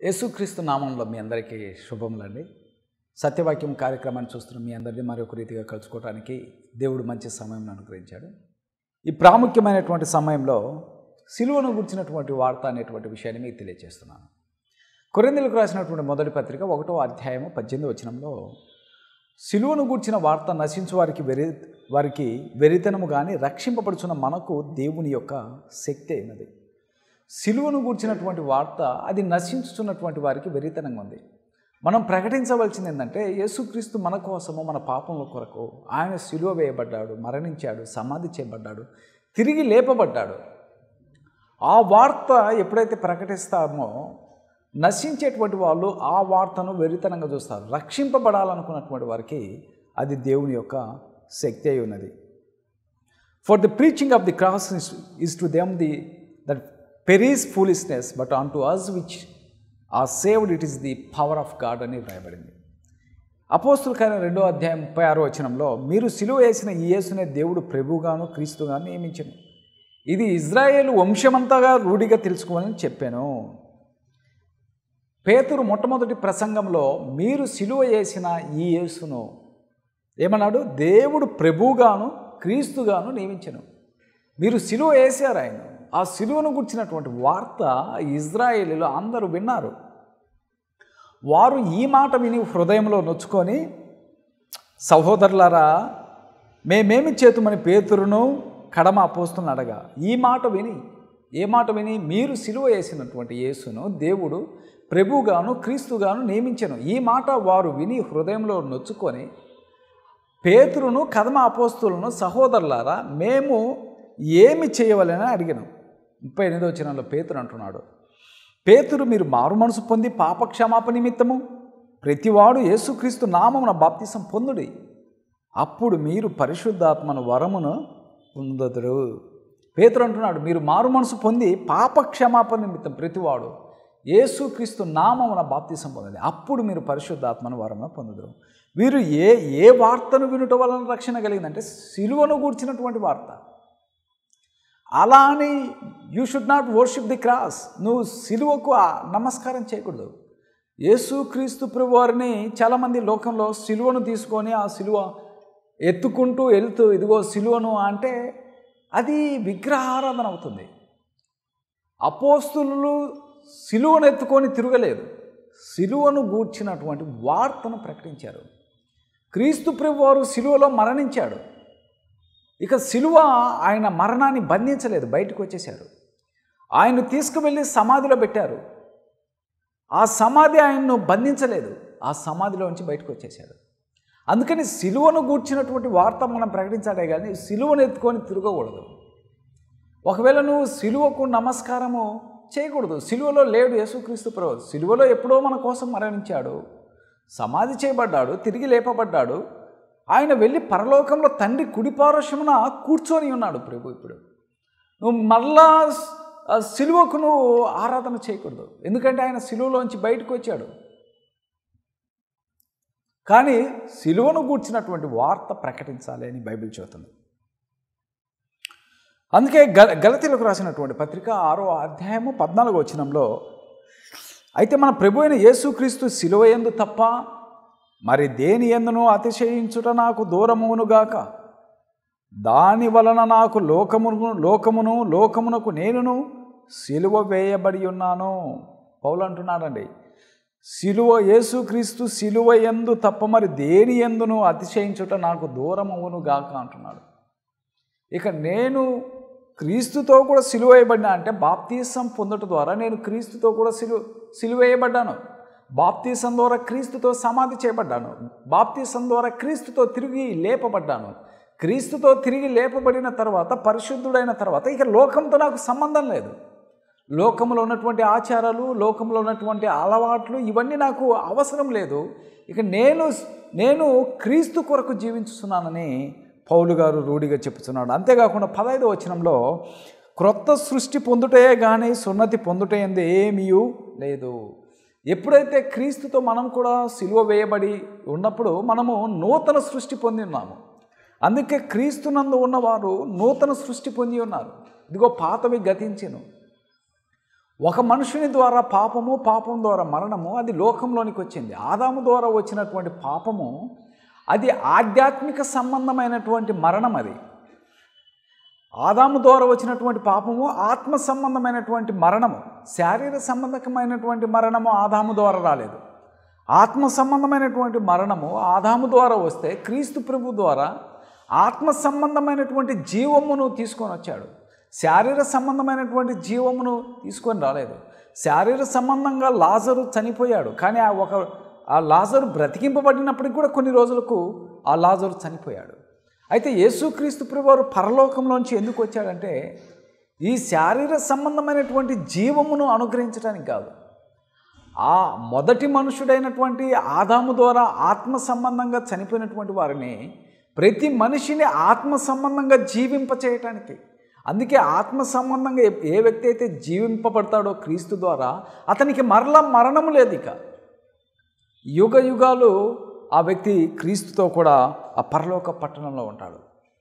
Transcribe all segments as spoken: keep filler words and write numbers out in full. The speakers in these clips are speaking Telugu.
యేసుక్రీస్తు నామంలో మీ అందరికీ శుభములండి. సత్యవాక్యం కార్యక్రమాన్ని చూస్తున్న మీ అందరినీ మరొక రీతిగా కలుసుకోవడానికి దేవుడు మంచి సమయం అనుగ్రహించాడు. ఈ ప్రాముఖ్యమైనటువంటి సమయంలో సిలువను గుర్చినటువంటి వార్త అనేటువంటి విషయాన్ని మీకు తెలియజేస్తున్నాను. కొరింథీయులకు రాసినటువంటి మొదటి పత్రిక ఒకటో అధ్యాయము పద్దెనిమిది వచనంలో సిలువను గూర్చిన వార్త నశించు వారికి వెరి వారికి వెరితనము కానీ రక్షింపబడుచున్న మనకు దేవుని యొక్క శక్తి అయినది. సిలువను గూర్చినటువంటి వార్త అది నశించుతున్నటువంటి వారికి వెరితనంగా ఉంది. మనం ప్రకటించవలసింది ఏంటంటే యేసుక్రీస్తు మన కోసము మన పాపముల కొరకు ఆయన సిలువ వేయబడ్డాడు, మరణించాడు, సమాధి చేయబడ్డాడు, తిరిగి లేపబడ్డాడు. ఆ వార్త ఎప్పుడైతే ప్రకటిస్తామో నశించేటువంటి వాళ్ళు ఆ వార్తను వెరితనంగా చూస్తారు. రక్షింపబడాలనుకున్నటువంటి వారికి అది దేవుని యొక్క శక్తి అయి ఉన్నది. For the preaching of the cross is to them the that perish foolishness but unto us which are saved it is the power of God అని వ్రాయబడింది. అపోస్తులకైన రెండో అధ్యాయం ముప్పై ఆరో వచనంలో మీరు సిలువ వేసిన ఈ యేసునే దేవుడు ప్రభువుగాను క్రీస్తుగాను నియమించను, ఇది ఇజ్రాయేలు వంశమంతగా రూఢిగా తెలుసుకోవాలని చెప్పాను. పేతురు మొట్టమొదటి ప్రసంగంలో మీరు సిలువ వేసిన ఈ యేసును ఏమన్నాడు? దేవుడు ప్రభువుగాను క్రీస్తుగాను నియమించను. మీరు సిలువ వేసారు ఆయన. ఆ సిలువను గుర్చినటువంటి వార్త ఇజ్రాయేలీలు అందరూ విన్నారు. వారు ఈ మాట విని హృదయంలో నొచ్చుకొని, సహోదరులారా మేమేమి చేతుమని పేతురును కడమ అపోస్తులను అడగా, ఈ మాట విని ఏ మాట విని మీరు సిలువ వేసినటువంటి యేసును దేవుడు ప్రభువుగాను క్రీస్తుగాను నియమించను. ఈ మాట వారు విని హృదయంలో నొచ్చుకొని పేతురును కదమ అపోస్తులను, సహోదరులారా మేము ఏమి చేయవలని అడిగాను. ముప్పై ఎనిమిదో వచనంలో పేతురు అంటున్నాడు, పేతురు మీరు మారు మనసు పొంది పాపక్షమాపణ నిమిత్తము ప్రతివాడు యేసుక్రీస్తు నామమున బాప్తిసం పొందుడి, అప్పుడు మీరు పరిశుద్ధాత్మను వరమును పొందుదురు. పేతురు అంటున్నాడు మీరు మారు మనసు పొంది పాపక్షమాపణ నిమిత్తం ప్రతివాడు యేసుక్రీస్తు నామమున బాప్తిసం పొందండి, అప్పుడు మీరు పరిశుద్ధాత్మను వరమును పొందుదురు. వీరు ఏ ఏ వార్తను వినుట వలన రక్షణ కలిగిందంటే సిలువను గూర్చినటువంటి వార్త. అలా అని you should not worship the cross. నువ్వు సిలువకు నమస్కారం చేయకూడదు. యేసుక్రీస్తు ప్రభువారిని చాలామంది లోకంలో సిలువను తీసుకొని ఆ సిలువ ఎత్తుకుంటూ వెళ్తూ ఇదిగో సిలువను అంటే అది విగ్రహారాధన అవుతుంది. అపోస్తులు సిలువను ఎత్తుకొని తిరగలేదు, సిలువను గూర్చినటువంటి వార్తను ప్రకటించారు. క్రీస్తు ప్రభువారు సిలువలో మరణించాడు. ఇక సిలువ ఆయన మరణాన్ని బంధించలేదు, బయటకు వచ్చేశారు. ఆయన్ను తీసుకువెళ్ళి సమాధిలో పెట్టారు. ఆ సమాధి ఆయన్ను బంధించలేదు, ఆ సమాధిలో నుంచి బయటకు వచ్చేశాడు. అందుకని సిలువను గూర్చినటువంటి వార్త మనం ప్రకటించాలే కానీ సిలువను ఎత్తుకొని తిరగకూడదు. ఒకవేళ నువ్వు సిలువకు నమస్కారము చేయకూడదు. సిలువలో లేడు యేసుక్రీస్తు ప్రభు. సిలువలో ఎప్పుడో మన కోసం మరణించాడు, సమాధి చేయబడ్డాడు, తిరిగి లేపబడ్డాడు. ఆయన వెళ్ళి పరలోకంలో తండ్రి కుడిపార్శ్వమున కూర్చొని ఉన్నాడు ప్రభు. ఇప్పుడు నువ్వు మళ్ళా సిలువకు నువ్వు ఆరాధన చేయకూడదు, ఎందుకంటే ఆయన సిలువలోంచి బయటకు వచ్చాడు. కానీ సిలువను గూర్చినటువంటి వార్త ప్రకటించాలి అని బైబిల్ చెబుతుంది. అందుకే గ గలతీయులకు రాసినటువంటి పత్రిక ఆరో అధ్యాయము పద్నాలుగో వచనంలో అయితే మన ప్రభు అయిన యేసుక్రీస్తు సిలువ యందు తప్ప మరి దేని యందును అతిశయించుట నాకు దూరమునుగాక, దాని వలన నాకు లోకమును లోకమును లోకమునకు నేనును సిలువ వేయబడి ఉన్నాను. పౌలు అంటున్నాడండి, సిలువ యేసుక్రీస్తు సిలువ యందు తప్ప మరి దేని యందును అతిశయించుట నాకు దూరమవునుగాక అంటున్నాడు. ఇక నేను క్రీస్తుతో కూడా సిలువ వేయబడినా అంటే బాప్తీసం పొందటం ద్వారా నేను క్రీస్తుతో కూడా సిలువ సిలువ వేయబడ్డాను. బాప్తీసం ద్వారా క్రీస్తుతో సమాధి చేయబడ్డాను. బాప్తీసం ద్వారా క్రీస్తుతో తిరిగి లేపబడ్డాను. క్రీస్తుతో తిరిగి లేపబడిన తర్వాత పరిశుద్ధుడైన తర్వాత ఇక లోకంతో నాకు సంబంధం లేదు. లోకంలో ఉన్నటువంటి ఆచారాలు, లోకంలో ఉన్నటువంటి అలవాట్లు ఇవన్నీ నాకు అవసరం లేదు. ఇక నేను నేను క్రీస్తు కొరకు జీవించుతున్నానని పౌలు గారు రూఢిగా చెప్తున్నాడు. అంతేకాకుండా పదహైదో వచనంలో క్రొత్త సృష్టి పొందుటే కానీ సున్నతి పొందుటే ఎందు ఏమీ లేదు. ఎప్పుడైతే క్రీస్తుతో మనం కూడా సిలువ వేయబడి ఉన్నప్పుడు మనము నూతన సృష్టి పొంది ఉన్నాము. అందుకే క్రీస్తునందు ఉన్నవారు నూతన సృష్టి పొంది ఉన్నారు. ఇదిగో పాతవి గతించెను, ఒక మనుషుని ద్వారా పాపము, పాపం ద్వారా మరణము, అది లోకంలోనికి వచ్చింది. ఆదాము ద్వారా వచ్చినటువంటి పాపము అది ఆధ్యాత్మిక సంబంధమైనటువంటి మరణం. అది ఆదాము ద్వారా వచ్చినటువంటి పాపము ఆత్మ సంబంధమైనటువంటి మరణము. శారీర సంబంధకమైనటువంటి మరణము ఆదాము ద్వారా రాలేదు. ఆత్మ సంబంధమైనటువంటి మరణము ఆదాము ద్వారా వస్తే క్రీస్తు ప్రభు ద్వారా ఆత్మ సంబంధమైనటువంటి జీవమును తీసుకొని వచ్చాడు. శారీర సంబంధమైనటువంటి జీవమును తీసుకొని రాలేదు. శారీర సంబంధంగా లాజరు చనిపోయాడు, కానీ ఆ ఒక ఆ లాజరు బ్రతికింపబడినప్పటికి కూడా కొన్ని రోజులకు ఆ లాజరు చనిపోయాడు. అయితే యేసుక్రీస్తు ప్రభువారు పరలోకంలోంచి ఎందుకు వచ్చాడంటే ఈ శారీర సంబంధమైనటువంటి జీవమును అనుగ్రహించడానికి కాదు. ఆ మొదటి మనుషుడైనటువంటి ఆదాము ద్వారా ఆత్మ సంబంధంగా చనిపోయినటువంటి వారిని ప్రతి మనిషిని ఆత్మ సంబంధంగా జీవింపచేయటానికి. అందుకే ఆత్మ సంబంధంగా ఏ వ్యక్తి అయితే జీవింపబడతాడో క్రీస్తు ద్వారా అతనికి మరలా మరణము లేదు. ఇక యుగ యుగాలు ఆ వ్యక్తి క్రీస్తుతో కూడా ఆ పరలోక పట్టణంలో ఉంటాడు.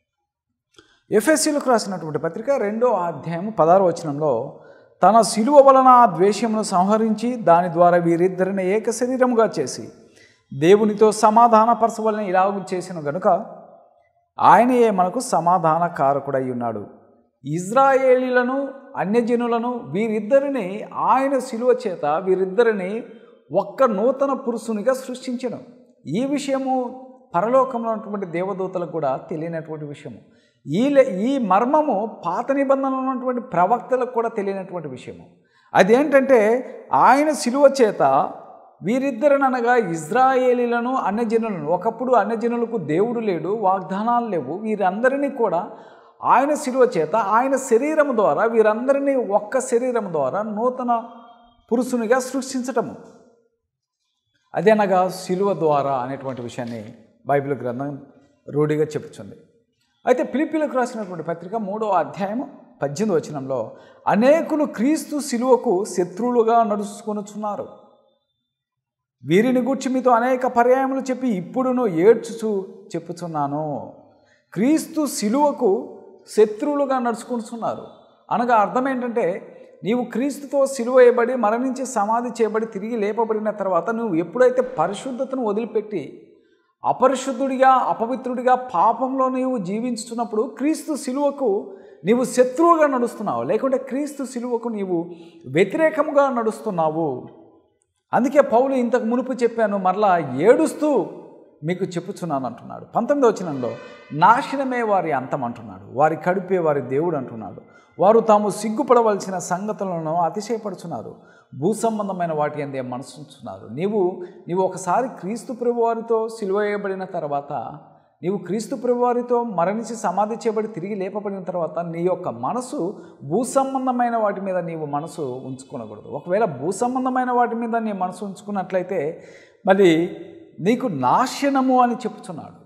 ఎఫెసీయులకు రాసినటువంటి పత్రిక రెండో అధ్యాయం పదహారో వచనంలో తన శిలువ వలన ఆ ద్వేషమును సంహరించి దాని ద్వారా వీరిద్దరిని ఏక శరీరముగా చేసి దేవునితో సమాధానపరచవలని ఇలాగ చేసిన గనుక ఆయనయే మనకు సమాధాన కారకుడై ఉన్నాడు. ఇజ్రాయేలీలను అన్యజనులను వీరిద్దరిని ఆయన శిలువ చేత వీరిద్దరిని ఒక్క నూతన పురుషునిగా సృష్టించను. ఈ విషయము పరలోకంలో ఉన్నటువంటి దేవదూతలకు కూడా తెలియనటువంటి విషయము. ఈ ఈ మర్మము పాత నిబంధనలో ఉన్నటువంటి ప్రవక్తలకు కూడా తెలియనటువంటి విషయము. అదేంటంటే ఆయన శిలువ చేత వీరిద్దరిని అనగా ఇజ్రాయేలీలను అన్యజనులను, ఒకప్పుడు అన్యజనులకు దేవుడు లేడు, వాగ్దానాలు లేవు, వీరందరినీ కూడా ఆయన శిలువ చేత ఆయన శరీరం ద్వారా వీరందరినీ ఒక్క శరీరం ద్వారా నూతన పురుషునిగా సృష్టించటము. అదేనగా శిలువ ద్వారా అనేటువంటి విషయాన్ని బైబిల్ గ్రంథం రూఢిగా చెప్పుచుంది. అయితే ఫిలిప్పీలకు రాసినటువంటి పత్రిక మూడో అధ్యాయము పద్దెనిమిది వచనంలో అనేకులు క్రీస్తు శిలువకు శత్రువులుగా నడుచుకొనుచున్నారు. వీరిని గూర్చి మీతో అనేక పర్యాయములు చెప్పి ఇప్పుడును ఏడ్చుచు చెప్పుచున్నాను. క్రీస్తు శిలువకు శత్రువులుగా నడుచుకుంటున్నారు అనగా అర్థం ఏంటంటే నీవు క్రీస్తుతో సిలువ వేయబడి మరణించి సమాధి చేయబడి తిరిగి లేపబడిన తర్వాత నువ్వు ఎప్పుడైతే పరిశుద్ధతను వదిలిపెట్టి అపరిశుద్ధుడిగా అపవిత్రుడిగా పాపంలో నీవు జీవించుతున్నప్పుడు క్రీస్తు సిలువకు నీవు శత్రువుగా నడుస్తున్నావు, లేకుంటే క్రీస్తు సిలువకు నీవు వ్యతిరేకంగా నడుస్తున్నావు. అందుకే పౌలు ఇంతకు మునుపు చెప్పాను మరలా ఏడుస్తూ మీకు చెప్పుచున్నాను అంటున్నాడు. పంతొమ్మిది వచనంలో నాశనమే వారి అంతం అంటున్నాడు, వారి కడుపే వారి దేవుడు అంటున్నాడు. వారు తాము సిగ్గుపడవలసిన సంగతులను అతిశయపడుచున్నారు, భూ సంబంధమైన వాటి అందే మనసుంచున్నారు. నీవు నీవు ఒకసారి క్రీస్తు ప్రభువారితో సిలువ వేయబడిన తర్వాత, నీవు క్రీస్తు ప్రభువారితో మరణించి సమాధి చేయబడి తిరిగి లేపబడిన తర్వాత నీ యొక్క మనసు భూ సంబంధమైన వాటి మీద నీవు మనసు ఉంచుకోనకూడదు. ఒకవేళ భూ సంబంధమైన వాటి మీద నీ మనసు ఉంచుకున్నట్లయితే మరి నీకు నాశనము అని చెప్తున్నాడు.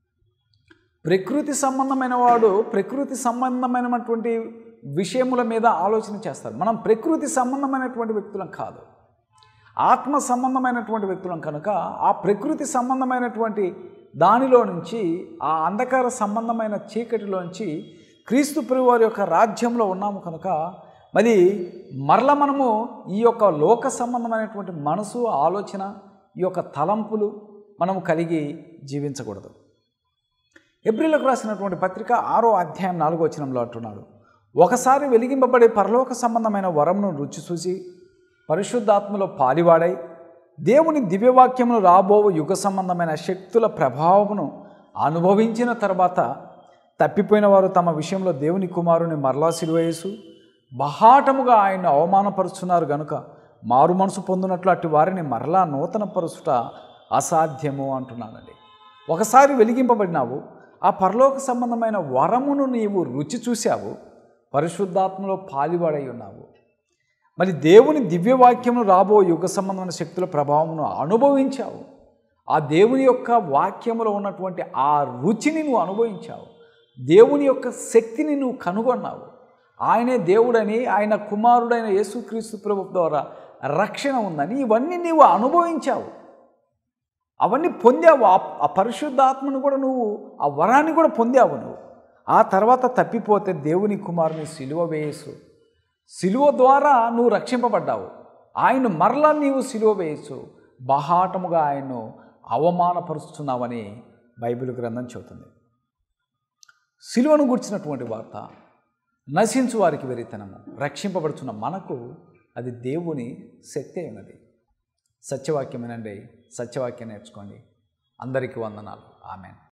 ప్రకృతి సంబంధమైన వాడు ప్రకృతి సంబంధమైనటువంటి విషయముల మీద ఆలోచన చేస్తారు. మనం ప్రకృతి సంబంధమైనటువంటి వ్యక్తులం కాదు, ఆత్మ సంబంధమైనటువంటి వ్యక్తులం కనుక ఆ ప్రకృతి సంబంధమైనటువంటి దానిలో నుంచి, ఆ అంధకార సంబంధమైన చీకటిలో నుంచి క్రీస్తు ప్రభువారి యొక్క రాజ్యంలో ఉన్నాము కనుక మరి మరల మనము ఈ యొక్క లోక సంబంధమైనటువంటి మనసు, ఆలోచన, ఈ యొక్క తలంపులు మనము కలిగి జీవించకూడదు. హెబ్రీయులకు రాసినటువంటి పత్రిక ఆరో అధ్యాయం నాలుగో వచనంలో అంటున్నాడు, ఒకసారి వెలిగింపబడే పరలోక సంబంధమైన వరమును రుచి చూసి పరిశుద్ధాత్మలో పాలివాడై దేవుని దివ్యవాక్యమును రాబో యుగ సంబంధమైన శక్తుల ప్రభావమును అనుభవించిన తర్వాత తప్పిపోయిన వారు తమ విషయంలో దేవుని కుమారుని మరలా సిలువేసు బహాటముగా ఆయన్ను అవమానపరుచున్నారు గనుక మారు మనసు పొందినట్లు అటు వారిని మరలా నూతన పరుచుట అసాధ్యము అంటున్నానండి. ఒకసారి వెలిగింపబడినావు, ఆ పరలోక సంబంధమైన వరమును నీవు రుచి చూశావు, పరిశుద్ధాత్మలో పాలివాడై ఉన్నావు. మరి దేవుని దివ్యవాక్యమును రాబో యుగ సంబంధమైన శక్తుల ప్రభావమును అనుభవించావు. ఆ దేవుని యొక్క వాక్యములో ఉన్నటువంటి ఆ రుచిని నువ్వు అనుభవించావు. దేవుని యొక్క శక్తిని నువ్వు కనుగొన్నావు. ఆయనే దేవుడని, ఆయన కుమారుడైన యేసుక్రీస్తు ప్రభు ద్వారా రక్షణ ఉందని ఇవన్నీ నీవు అనుభవించావు, అవన్నీ పొందావు. ఆ పరిశుద్ధాత్మను కూడా నువ్వు, ఆ వరాన్ని కూడా పొందావు నువ్వు. ఆ తర్వాత తప్పిపోతే దేవుని కుమారుని సిలువ వేసు సిలువ ద్వారా నువ్వు రక్షింపబడ్డావు. ఆయన మరలా నీవు సిలువ వేయచ్చు, బహాటముగా ఆయన్ను అవమానపరుస్తున్నావని బైబిల్ గ్రంథం చెబుతుంది. సిలువను గుర్చినటువంటి వార్త నశించు వారికి వెరితనము, రక్షింపబడుతున్న మనకు అది దేవుని శక్తి అయినది. సత్యవాక్యమేనండి, సత్యవాక్యం నేర్చుకోండి. అందరికీ వందనాలు. ఆమెన్.